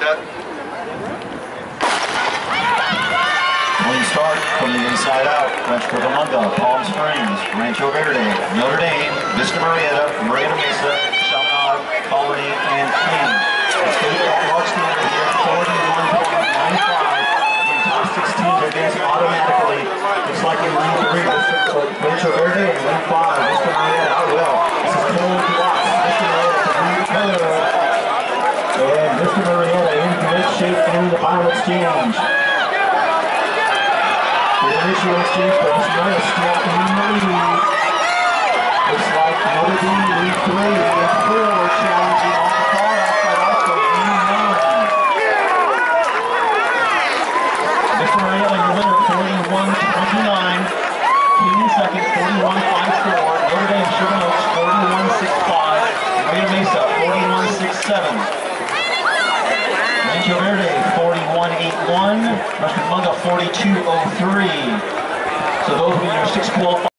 set. Clean start from the inside out. French Cucamonga, Palm Springs, Rancho Verde, Notre Dame, Vista Marietta, Marietta Mesa, Sherman, Colony, and King. The state mark standard here, 41.95. In top 16, they're dancing automatically. Looks like in lane 3, Rancho Verde, and lane 5, Vista Marietta. Oh well, this is Cold Watts. Vista Marietta to lead Trevor. And Vista Marietta in great shape in the final exchange. The initial exchange, but Vista Marietta still in the lead. Looks like Notre Dame lead 3 and 4 challenging on the far outside also in 9. Vista Marietta in the winner, 41-29. King in second, 41-54. Notre Dame Sherman Oaks, 41-65. Marietta Mesa, 41-67. Rancho Verde, 41-81. French Cucamonga, 42-03. So those will be your 6 qualifiers.